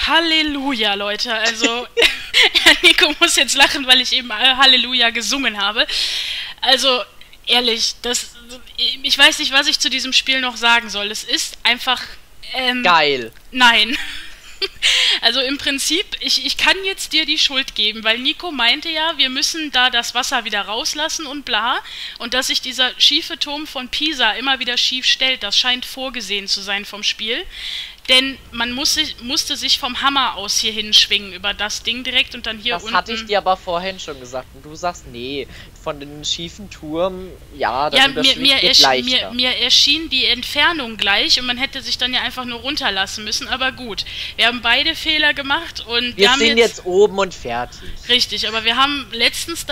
Halleluja, Leute. Also, Nico muss jetzt lachen, weil ich eben Halleluja gesungen habe. Also, ehrlich, ich weiß nicht, was ich zu diesem Spiel noch sagen soll. Es ist einfach, Geil. nein. Also im Prinzip, ich kann jetzt dir die Schuld geben, weil Nico meinte ja, wir müssen da das Wasser wieder rauslassen und bla. Und dass sich dieser schiefe Turm von Pisa immer wieder schief stellt, das scheint vorgesehen zu sein vom Spiel. Denn man musste sich vom Hammer aus hier hinschwingen über das Ding direkt und dann hier unten... Das hatte ich dir aber vorhin schon gesagt. Und du sagst, nee, von den schiefen Turm, ja, das Ja, geht leichter. mir erschien die Entfernung gleich und man hätte sich dann ja einfach nur runterlassen müssen. Aber gut, wir haben beide Fehler gemacht und Wir haben sind jetzt oben und fertig. Richtig, aber wir haben letztens da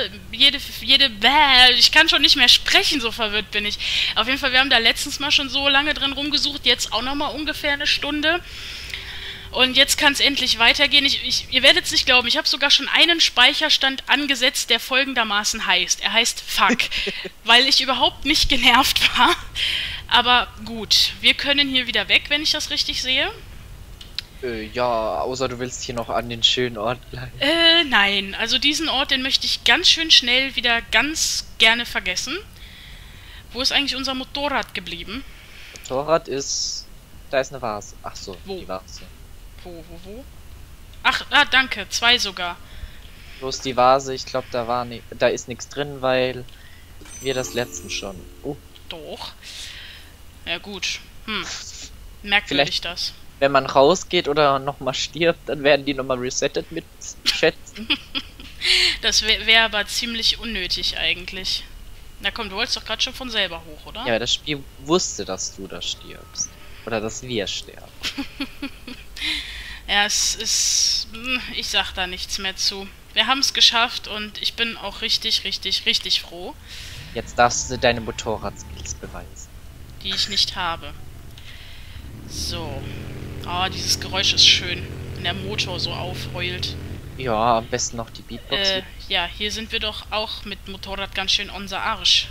ich kann schon nicht mehr sprechen, so verwirrt bin ich. Auf jeden Fall, wir haben da letztens mal schon so lange drin rumgesucht, jetzt auch nochmal ungefähr eine Stunde. Und jetzt kann es endlich weitergehen. Ihr werdet es nicht glauben, ich habe sogar schon einen Speicherstand angesetzt, der folgendermaßen heißt. Er heißt Fuck, weil ich überhaupt nicht genervt war. Aber gut, wir können hier wieder weg, wenn ich das richtig sehe. Ja, außer du willst hier noch an den schönen Ort bleiben. Nein. Also diesen Ort, den möchte ich ganz schön schnell wieder ganz gerne vergessen. Wo ist eigentlich unser Motorrad geblieben? Motorrad ist... Da ist eine Vase. Ach so, Wo? die Vase. Wo? Ach, danke. 2 sogar. Bloß die Vase, ich glaube, da ist nichts drin, weil wir das letzten schon... Doch. Ja gut. Merkwürdig das. Wenn man rausgeht oder nochmal stirbt, dann werden die nochmal resettet mit schätzen. Das wäre aber ziemlich unnötig eigentlich. Na komm, du wolltest doch gerade schon von selber hoch, oder? Ja, das Spiel wusste, dass du da stirbst. Oder dass wir sterben. Ja, es ist... Ich sag da nichts mehr zu. Wir haben es geschafft und ich bin auch richtig, richtig, richtig froh. Jetzt darfst du deine Motorradskills beweisen. Die ich nicht habe. So. Oh, dieses Geräusch ist schön, wenn der Motor so aufheult. Ja, am besten noch die Beatbox. Ja, hier sind wir doch auch mit Motorrad ganz schön unser Arsch.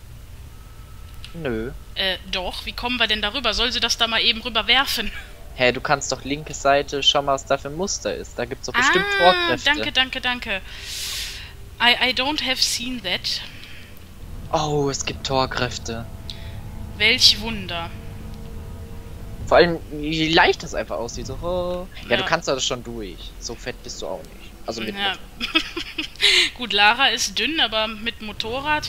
Nö. Doch. Wie kommen wir denn darüber? Soll sie das da mal eben rüberwerfen? Hä, du kannst doch linke Seite, schau mal, was da für ein Muster ist. Da gibt's doch bestimmt Torkräfte. Danke. I don't have seen that. Oh, es gibt Torkräfte. Welch Wunder. Vor allem, wie leicht das einfach aussieht. So, oh. Ja, Ja. du kannst das schon durch. So fett bist du auch nicht. Also mit Ja. Motorrad. Gut, Lara ist dünn, aber mit Motorrad,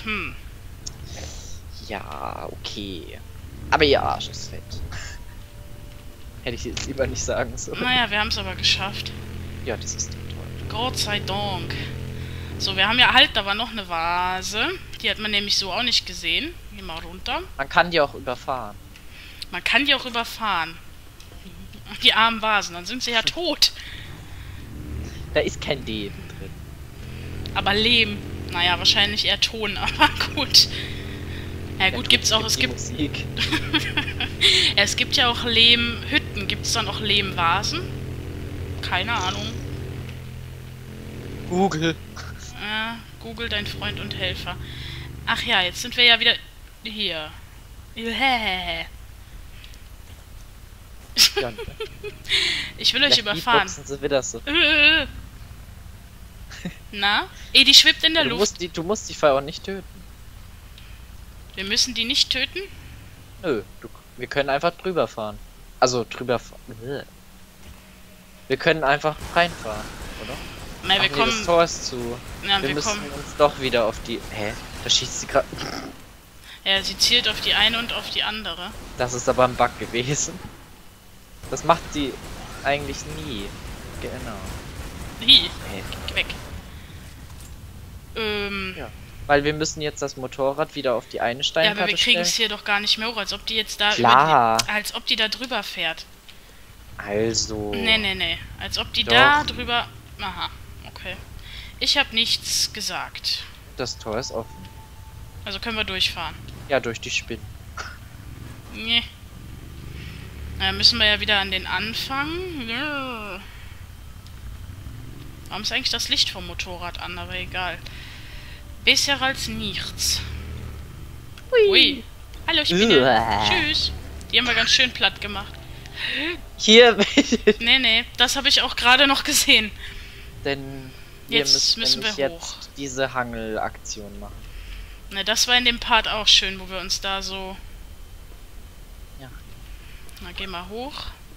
Ja, okay. Aber ihr Arsch ist fett. Hätte ich jetzt lieber nicht sagen sollen. Naja, wir haben es aber geschafft. Ja, das ist toll. Gott sei Dank. So, wir haben ja halt, da war noch eine Vase. Die hat man nämlich so auch nicht gesehen. Geh mal runter. Man kann die auch überfahren. Man kann die auch überfahren. Die armen Vasen, dann sind sie ja tot. Da ist kein Leben drin. Aber Lehm. Naja, wahrscheinlich eher Ton, aber gut. Ja gut, gibt's auch, es gibt... Musik. Es gibt ja auch Lehmhütten. Gibt's dann auch Lehmvasen? Keine Ahnung. Google. Google, dein Freund und Helfer. Ach ja, jetzt sind wir ja wieder hier. Ja, Ich will euch überfahren. Beatboxen sie wieder so. Na? Die schwebt in der Luft. Du musst die Feuer auch nicht töten. Wir müssen die nicht töten? Nö, wir können einfach drüber fahren. Also drüber fahren. Wir können einfach reinfahren, oder? Nein, wir Ach nee, kommen... das Tor ist zu. Ja, wir müssen uns doch wieder auf die... Hä? Da schießt sie gerade... Ja, sie zielt auf die eine und auf die andere. Das ist aber ein Bug gewesen. Das macht sie eigentlich nie. Genau. Hi, Hey. geh weg. Ja. Weil wir müssen jetzt das Motorrad wieder auf die eine Ja, Steinkante aber wir kriegen es stellen. hier doch gar nicht mehr hoch, als ob die jetzt da Klar. als ob die da drüber fährt. Also... Nee. Als ob die Doch. da drüber... Aha, okay. Ich habe nichts gesagt. Das Tor ist offen. Also können wir durchfahren. Ja, durch die Spinnen. Nee. Na, müssen wir ja wieder an den Anfang. Ja. Warum ist eigentlich das Licht vom Motorrad an? Aber egal. Besser als nichts. Ui. Hallo, ich bin ja. Tschüss. Die haben wir ganz schön platt gemacht. Hier, Nee, das habe ich auch gerade noch gesehen. denn wir Jetzt müssen wir nämlich hoch. jetzt diese Hangelaktion machen. Ne, das war in dem Part auch schön, wo wir uns da so... Ja. Na, geh mal hoch.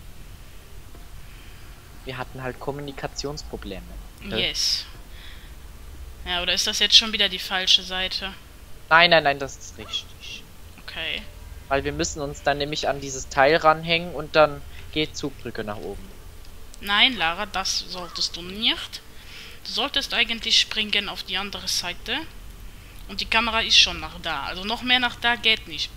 Wir hatten halt Kommunikationsprobleme. Yes. Ja, oder ist das jetzt schon wieder die falsche Seite? Nein, das ist richtig. Okay. Weil wir müssen uns dann nämlich an dieses Teil ranhängen und dann geht Zugbrücke nach oben. Nein, Lara, das solltest du nicht. Du solltest eigentlich springen auf die andere Seite. Und die Kamera ist schon nach da. Also noch mehr nach da geht nicht.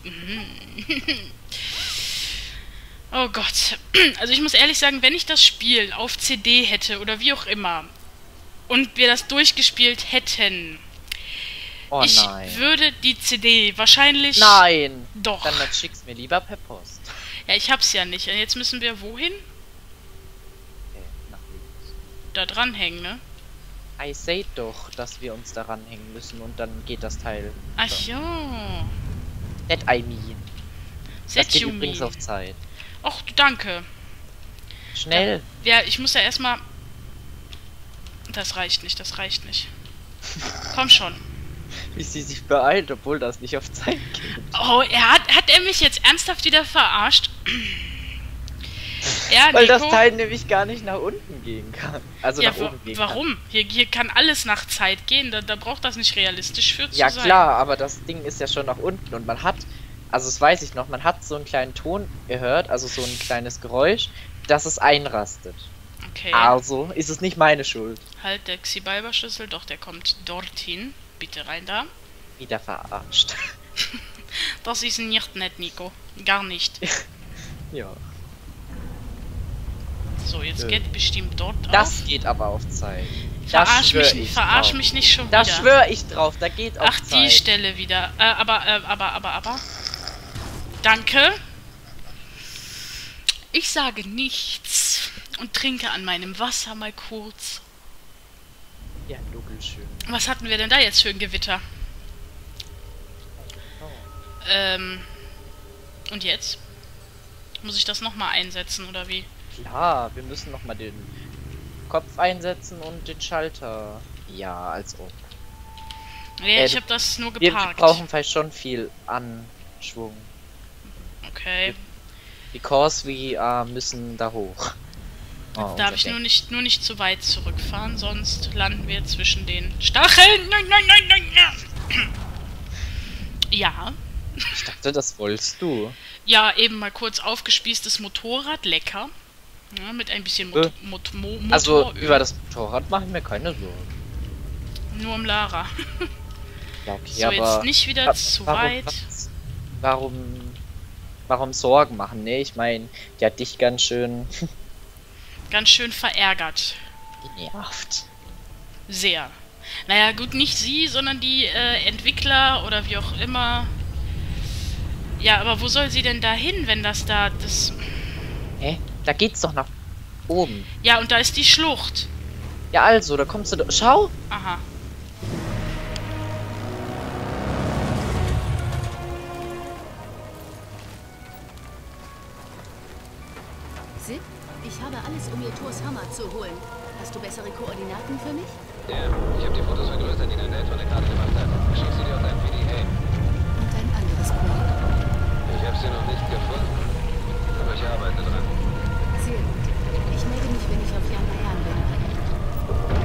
Oh Gott. Also ich muss ehrlich sagen, wenn ich das Spiel auf CD hätte oder wie auch immer und wir das durchgespielt hätten, Oh ich nein. würde die CD wahrscheinlich... Nein! Doch. Dann schick's mir lieber per Post. Ja, ich hab's ja nicht. Und jetzt müssen wir wohin? Okay, nach links. Da dranhängen, ne? I say doch, dass wir uns daran hängen müssen und dann geht das Teil. Ach So. jo. That I mean. Das Set geht you übrigens mean. auf Zeit. Och, danke. Schnell! Ja, ich muss ja erstmal... Das reicht nicht. Komm schon. Wie sie sich beeilt, obwohl das nicht auf Zeit geht. Oh, hat er mich jetzt ernsthaft wieder verarscht? Ja, Weil das Nico. Teil nämlich gar nicht nach unten gehen kann. Also Ja, nach oben gehen warum? Hier kann alles nach Zeit gehen. Da braucht das nicht realistisch für kann. zu Ja sein. klar, aber das Ding ist ja schon nach unten und man hat, also das weiß ich noch, man hat so einen kleinen Ton gehört, also so ein kleines Geräusch, dass es einrastet. Okay. Also ist es nicht meine Schuld. Halt, der Xibalba-Schlüssel, doch, der kommt dorthin. Bitte rein da. Wieder verarscht. Das ist nicht nett, Nico. Gar nicht. Ja. So, jetzt geht bestimmt dort Das auf. geht aber auf Zeit. Verarsch drauf. mich nicht schon Da wieder. schwöre ich drauf, da geht auf Ach, Zeit. die Stelle wieder. Aber. Danke. Ich sage nichts und trinke an meinem Wasser mal kurz. Ja, schön. Was hatten wir denn da jetzt für ein Gewitter? Und jetzt? Muss ich das nochmal einsetzen, oder wie? Klar, wir müssen nochmal den Kopf einsetzen und den Schalter. Ja, als ob. Nee, ich habe das nur Wir geparkt. brauchen vielleicht schon viel Anschwung. Okay. Because we müssen da hoch. Oh, Darf unser ich Deck. nur nicht zu weit zurückfahren, sonst landen wir zwischen den Stacheln. Nein. Ja. Ich dachte, das wolltest du. Ja, eben mal kurz aufgespießtes Motorrad, lecker. Ja, mit ein bisschen Motor. Also über das Motorrad machen wir keine Sorgen. Nur um Lara. Ja, okay, So, aber jetzt nicht wieder zu weit. Warum Sorgen machen? Ne, ich meine, die hat dich ganz schön Ganz schön verärgert. genervt. Sehr. Naja, gut, nicht sie, sondern die Entwickler oder wie auch immer. Ja, aber wo soll sie denn da hin, wenn das... Hä? Da geht's doch nach oben. Ja, und da ist die Schlucht. Ja, also, da kommst du doch. Schau! Aha. Sid, ich habe alles, um ihr Thors Hammer zu holen. Hast du bessere Koordinaten für mich? Ja, ich habe die Fotos vergrößert, die dein Dad von der Karte gemacht hat. Schick sie dir auf dein PDA. Und ein anderes Projekt? Ich habe sie noch nicht gefunden, aber ich arbeite dran. Sehr gut. Ich melde mich, wenn ich auf Jan Bayern bin.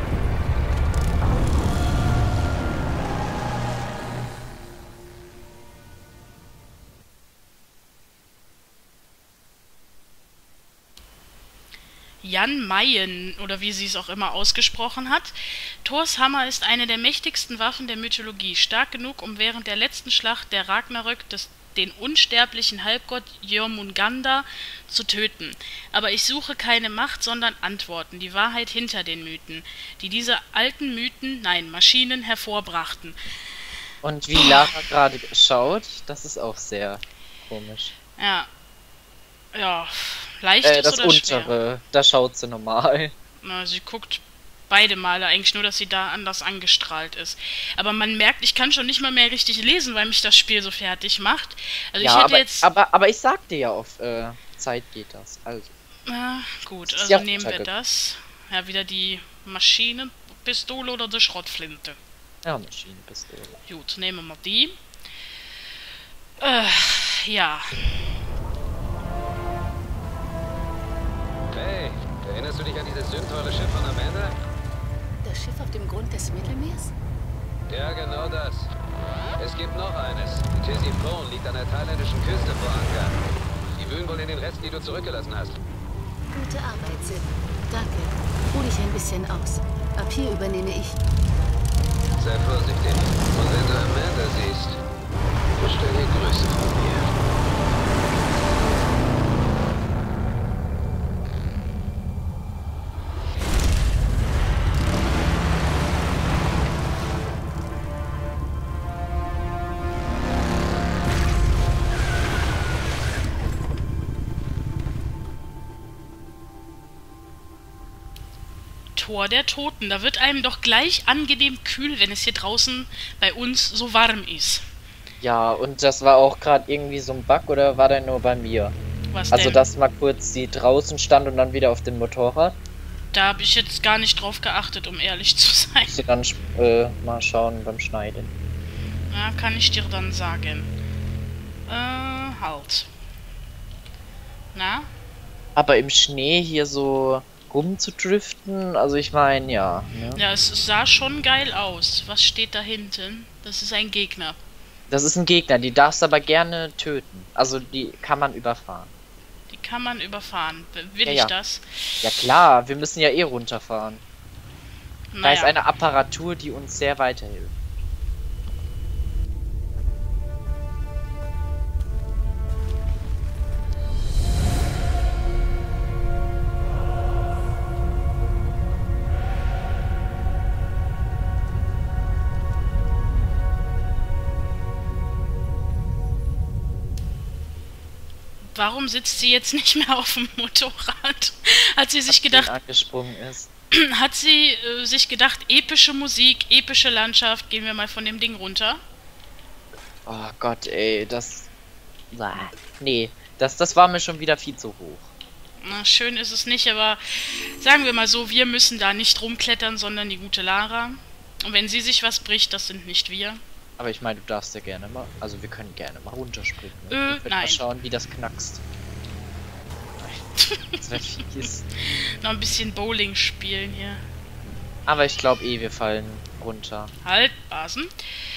Jan Mayen, oder wie sie es auch immer ausgesprochen hat. Thors Hammer ist eine der mächtigsten Waffen der Mythologie, stark genug, um während der letzten Schlacht der Ragnarök den unsterblichen Halbgott Jörmungandr zu töten. Aber ich suche keine Macht, sondern Antworten, die Wahrheit hinter den Mythen, die diese alten Mythen, nein, Maschinen hervorbrachten. Und wie Lara gerade schaut, das ist auch sehr komisch. Ja. Ja, leichtes Das oder schwer? untere, da schaut sie normal. Na, sie guckt Beide Male eigentlich, nur dass sie da anders angestrahlt ist. Aber man merkt, ich kann schon nicht mal mehr richtig lesen, weil mich das Spiel so fertig macht. Also Ja, ich hätte aber, jetzt... aber ich sagte ja, auf Zeit geht das. Also. Gut, ist also ja nehmen wir runtergegangen. das. Ja, wieder die Maschinenpistole oder die Schrottflinte. Ja, Maschinenpistole. Gut, nehmen wir mal die. Ja. Hey, erinnerst du dich an dieses sündteure Schiff von Amanda? Das Schiff auf dem Grund des Mittelmeers? Ja, genau das. Es gibt noch eines. Die Thysiphon liegt an der thailändischen Küste vor Anker. Die wühlen wohl in den Resten, die du zurückgelassen hast. Gute Arbeit, Sid. Danke. Ruh dich ein bisschen aus. Ab hier übernehme ich. Sei vorsichtig. Und wenn du Amanda siehst, bestell ihr Grüße von mir. Tor der Toten. Da wird einem doch gleich angenehm kühl, wenn es hier draußen bei uns so warm ist. Ja, und das war auch gerade irgendwie so ein Bug, oder war der nur bei mir? Was Also, denn? dass mal kurz sie draußen stand und dann wieder auf dem Motorrad. Da habe ich jetzt gar nicht drauf geachtet, um ehrlich zu sein. Sie dann mal schauen beim Schneiden. Ja, kann ich dir dann sagen. Halt. Na? Aber im Schnee hier so rumzudriften, also ich meine, ja. Ne? Ja, es sah schon geil aus. Was steht da hinten? Das ist ein Gegner. Das ist ein Gegner, die darfst aber gerne töten. Also die kann man überfahren. Die kann man überfahren. Will Ja, ich ja. das? Ja klar, wir müssen ja eh runterfahren. Da ist Naja. eine Apparatur, die uns sehr weiterhilft. Warum sitzt sie jetzt nicht mehr auf dem Motorrad? Hat sie sich Den gedacht, angesprungen ist. sich gedacht, epische Musik, epische Landschaft, gehen wir mal von dem Ding runter? Oh Gott, ey, das... Nee, das war mir schon wieder viel zu hoch. Na, schön ist es nicht, aber sagen wir mal so, wir müssen da nicht rumklettern, sondern die gute Lara. Und wenn sie sich was bricht, das sind nicht wir. Aber ich meine, du darfst ja gerne mal... Also wir können gerne mal runterspringen. Ne? Wir können Nein. mal schauen, wie das knackst. Das wäre fies. Noch ein bisschen Bowling spielen hier. Aber ich glaube eh, wir fallen runter. Halt, Basen.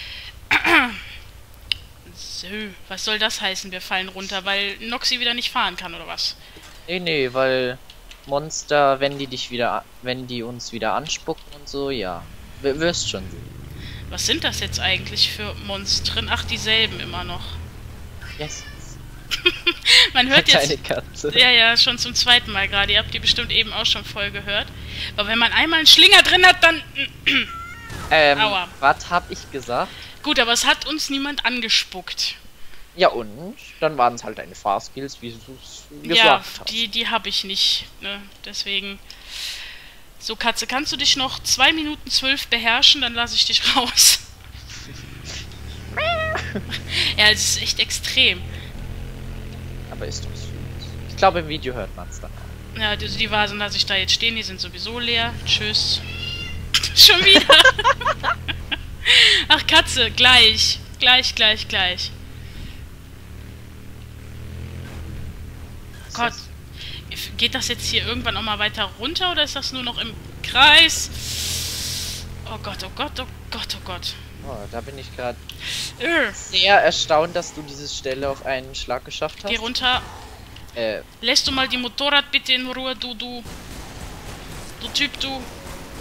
So, was soll das heißen, wir fallen runter, weil Noxy wieder nicht fahren kann, oder was? Nee, weil Monster, wenn die uns wieder anspucken und so, ja. Wirst schon sehen. Was sind das jetzt eigentlich für Monstren? Ach, dieselben immer noch. Yes. Man hört jetzt... Kleine Katze. Ja, schon zum zweiten Mal gerade. Ihr habt die bestimmt eben auch schon voll gehört. Aber wenn man einmal einen Schlinger drin hat, dann... Aua. Was hab ich gesagt? Gut, aber es hat uns niemand angespuckt. Ja und? Dann waren es halt deine Fahrskills, wie du es gesagt Ja, hast. die habe ich nicht. Ne? Deswegen... So, Katze, kannst du dich noch 2 Minuten 12 beherrschen? Dann lasse ich dich raus. Ja, es ist echt extrem. Aber ist doch süß. Ich glaube, im Video hört man es dann auch. Ja, die Vasen lasse ich da jetzt stehen, die sind sowieso leer. Tschüss. Schon wieder. Ach, Katze, gleich. Gleich. Gott. Geht das jetzt hier irgendwann auch mal weiter runter oder ist das nur noch im Kreis? Oh Gott. Oh, da bin ich gerade sehr erstaunt, dass du diese Stelle auf einen Schlag geschafft hast. Geh runter. Lässt du mal die Motorrad bitte in Ruhe, du Typ, du.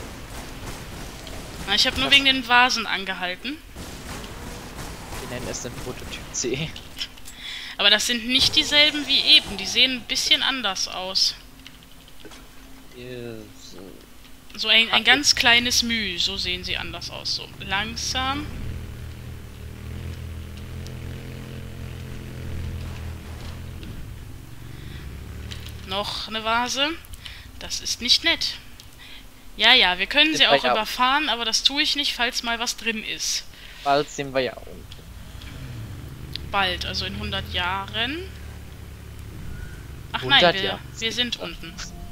Na, ich habe nur wegen den Vasen angehalten. Wir nennen es den Prototyp C. Aber das sind nicht dieselben wie eben. Die sehen ein bisschen anders aus. So ein ganz kleines Müh. So sehen sie anders aus. So langsam. Noch eine Vase. Das ist nicht nett. Ja, ja, wir können sie Sind auch wir ja- überfahren, aber das tue ich nicht, falls mal was drin ist. Bald sind wir ja unten. Bald, also in 100 Jahren. Ach 100 nein, Jahre. wir sind unten.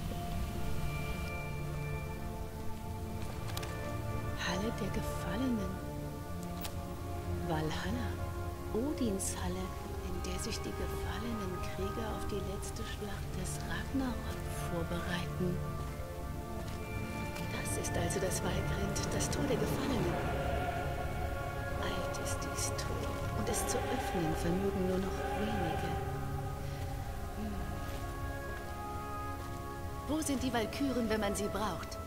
Halle der Gefallenen. Valhalla. Odins Halle, in der sich die gefallenen Krieger auf die letzte Schlacht des Ragnarok vorbereiten. Das ist also das Valgrind, das Tor der Gefallenen. Alt ist dies Tor, und es zu öffnen vermögen nur noch wenige. Wo sind die Walküren, wenn man sie braucht?